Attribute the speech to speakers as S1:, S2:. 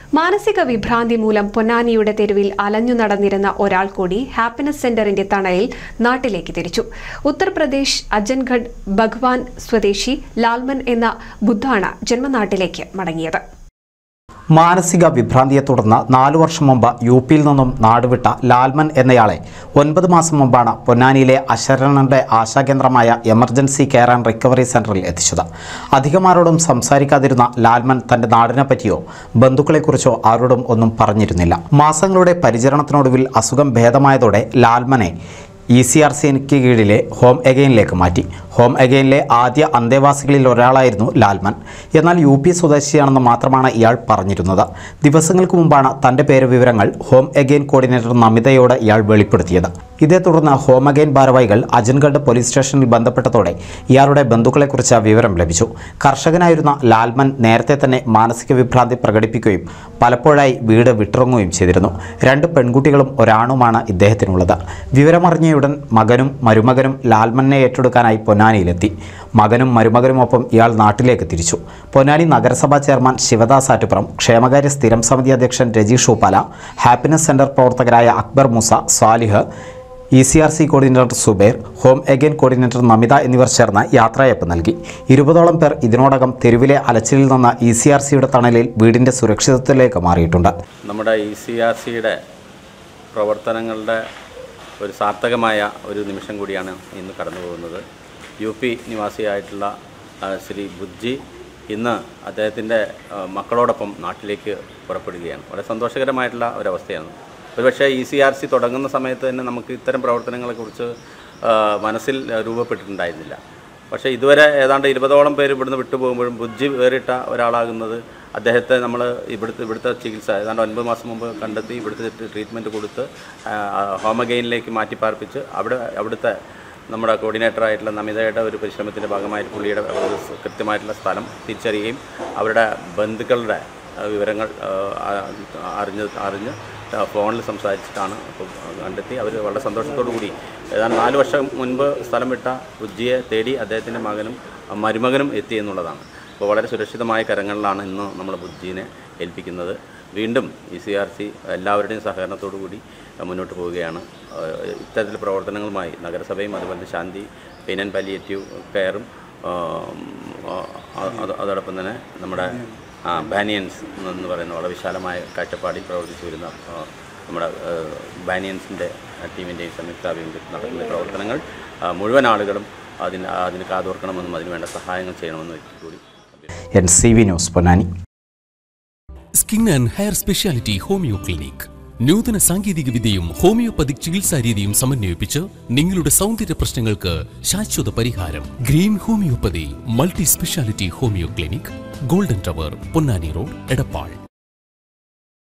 S1: മാനസിക വിഭ്രാന്തി മൂലം പൊന്നാനിയുടെ തെരുവിൽ അലഞ്ഞു നടന്നിരുന്ന ഒരാൾ കൂടി ഹാപ്പിനെസ് സെന്ററിന്റെ തണലിൽ നാട്ടിലേക്ക് തിരിച്ചു. ഉത്തർപ്രദേശ് അജൻഗഡ് ഭഗ്വാൻ സ്വദേശി ലാൽമൻ എന്ന ബുദ്ധാണ് ജന്മനാട്ടിലേക്ക് മടങ്ങിയത്.
S2: മാനസിക വിഭ്രാന്തിയെ തുടർന്ന് 4 വർഷം മുമ്പ് യുപിയിൽ നിന്നും നാടുവിട്ട ലാൽമൻ എന്നയാളെ 9 മാസം മുമ്പാണ് പൊന്നാനിയിലെ അശരണരുടെ ആശാകേന്ദ്രമായ എമർജൻസി കെയർ ആൻഡ് റിക്കവറി സെന്ററിൽ എത്തിച്ചത്. അധികമാരോടും സംസാരിക്കാതിരുന്ന ലാൽമൻ തന്റെ നാടിനെ പറ്റിയോ ബന്ധുക്കളെക്കുറിച്ചോ ആരോടും ഒന്നും പറഞ്ഞിരുന്നില്ല. മാസങ്ങളുടെ പരിചരണത്തിനൊടുവിൽ അസുഖം ഭേദമായതോടെ ലാൽമനെ ECRCക്ക് കീഴിലെ ഹോം എഗെയിനിലേക്ക് മാറ്റി. ഹോം എഗെയിനിലെ ആദ്യ അന്തേവാസികളിൽ ഒരാളായിരുന്നു ലാൽമൻ. എന്നാൽ UP സ്വദേശിയാണെന്ന് മാത്രമാണ് ഇയാൾ പറഞ്ഞിരുന്നത്. ദിവസങ്ങൾക്ക് മുമ്പാണ് തൻ്റെ പേര് വിവരങ്ങൾ ഹോം എഗെയിൻ കോർഡിനേറ്റർ നമിതയോട് ഇയാൾ വെളിപ്പെടുത്തിയത്. ഇതേ തുടർന്ന് ഹോം എഗെയിൻ ഭാരവാഹികൾ അജൻഗഡ് പോലീസ് സ്റ്റേഷനിൽ ബന്ധപ്പെട്ടതോടെ ഇയാളുടെ ബന്ധുക്കളെക്കുറിച്ച് വിവരം ലഭിച്ചു. കർഷകനായിരുന്ന ലാൽമൻ നേരത്തെ തന്നെ മാനസിക വിഭ്രാന്തി പ്രകടിപ്പിക്കുകയും പലപ്പോഴായി വീട് വിട്ടിറങ്ങുകയും ചെയ്തിരുന്നു. 2 പെൺകുട്ടികളും ഒരാണുമാണ് ഇദ്ദേഹത്തിനുള്ളത്. വിവരമറിഞ്ഞയുടൻ മകനും മരുമകനും ലാൽമനെ ഏറ്റെടുക്കാനായി പൊന്നാനിയിലെത്തി. മകനും മരുമകനുമൊപ്പം ഇയാൾ നാട്ടിലേക്ക് തിരിച്ചു. പൊന്നാനി നഗരസഭാ ചെയർമാൻ ശിവദാസ് ആറ്റുപുറം, ക്ഷേമകാര്യ സ്ഥിരം സമിതി അധ്യക്ഷൻ രജീഷ് ഊപ്പാല, ഹാപ്പിനെസ് സെന്റർ പ്രവർത്തകരായ Akbar Moosa, Salih, ECRC coordinator Subair, home again coordinator Namitha എന്നിവർ ചേർന്ന് യാത്രയയപ്പ് നൽകി. 20ഓളം പേർ ഇതിനോടകം തെരുവിലെ അലച്ചിലിൽ നിന്ന് ECRCയുടെ തണലിൽ വീടിൻ്റെ സുരക്ഷിതത്വത്തിലേക്ക് മാറിയിട്ടുണ്ട്.
S3: നമ്മുടെ ECRCയുടെ പ്രവർത്തനങ്ങളുടെ ഒരു സാർത്ഥകമായ ഒരു നിമിഷം കൂടിയാണ് ഇന്ന് കടന്നു പോകുന്നത്. UP നിവാസിയായിട്ടുള്ള ശ്രീ ബുജ്ജി ഇന്ന് അദ്ദേഹത്തിൻ്റെ മക്കളോടൊപ്പം നാട്ടിലേക്ക് പുറപ്പെടുകയാണ്. വളരെ സന്തോഷകരമായിട്ടുള്ള ഒരവസ്ഥയാണ്. ഒരുപക്ഷെ ECRC തുടങ്ങുന്ന സമയത്ത് തന്നെ നമുക്ക് ഇത്തരം പ്രവർത്തനങ്ങളെക്കുറിച്ച് മനസ്സിൽ രൂപപ്പെട്ടിട്ടുണ്ടായിരുന്നില്ല. പക്ഷേ ഇതുവരെ ഏതാണ്ട് 20ഓളം പേര് ഇവിടുന്ന് വിട്ടുപോകുമ്പോഴും ബുജ്ജി വേറിട്ട ഒരാളാകുന്നത് അദ്ദേഹത്തെ നമ്മൾ ഇവിടുത്തെ ചികിത്സ ഏതാണ്ട് 9 മാസം മുമ്പ് കണ്ടെത്തി ഇവിടുത്തെ ട്രീറ്റ്മെൻറ്റ് കൊടുത്ത് ഹോം എഗെയിനിലേക്ക് മാറ്റിപ്പാർപ്പിച്ച് അവിടുത്തെ നമ്മുടെ കോർഡിനേറ്ററായിട്ടുള്ള നമിതയുടെ ഒരു പരിശ്രമത്തിൻ്റെ ഭാഗമായിട്ട് പുള്ളിയുടെ കൃത്യമായിട്ടുള്ള സ്ഥലം തിരിച്ചറിയുകയും അവരുടെ ബന്ധുക്കളുടെ വിവരങ്ങൾ അറിഞ്ഞ് ഫോണിൽ സംസാരിച്ചിട്ടാണ് കണ്ടെത്തി. അവർ വളരെ സന്തോഷത്തോടു കൂടി ഏതാണ്ട് 4 വർഷം മുൻപ് സ്ഥലം വിട്ട ബുജ്ജിയെ തേടി അദ്ദേഹത്തിൻ്റെ മകനും മരുമകനും എത്തി എന്നുള്ളതാണ്. അപ്പോൾ വളരെ സുരക്ഷിതമായ കരങ്ങളിലാണ് ഇന്ന് നമ്മൾ ബുജ്ജീനെ ഏൽപ്പിക്കുന്നത്. വീണ്ടും ECRC എല്ലാവരുടെയും സഹകരണത്തോടു കൂടി മുന്നോട്ട് പോവുകയാണ്. ഇത്തരത്തിൽ പ്രവർത്തനങ്ങളുമായി നഗരസഭയും അതുപോലെ ശാന്തി പെയിൻ ആൻഡ് പാലിയേറ്റീവ് കെയറും അതോടൊപ്പം തന്നെ നമ്മുടെ ബാനിയൻസ് എന്ന് പറയുന്ന വളരെ വിശാലമായ കാഴ്ചപ്പാടിൽ പ്രവർത്തിച്ചു വരുന്ന നമ്മുടെ ബാനിയൻസിൻ്റെ ടീമിൻ്റെയും സംയുക്താഭിമുഖ്യത്തിൽ നടക്കുന്ന പ്രവർത്തനങ്ങൾ മുഴുവൻ ആളുകളും അതിന് കാതോർക്കണമെന്നും അതിനുവേണ്ട സഹായങ്ങൾ ചെയ്യണമെന്നും കൂടി.
S2: NCV news Ponnani.
S4: Skin and hair speciality homeo clinic നൂതന സാങ്കേതിക വിദ്യയും ഹോമിയോപ്പതിക് ചികിത്സാ രീതിയും സമന്വയിപ്പിച്ച് നിങ്ങളുടെ സൗന്ദര്യ പ്രശ്നങ്ങൾക്ക് ശാശ്വത പരിഹാരം. Green homoeopathy multi speciality homeo clinic, golden tower, Ponnani road, Edappal.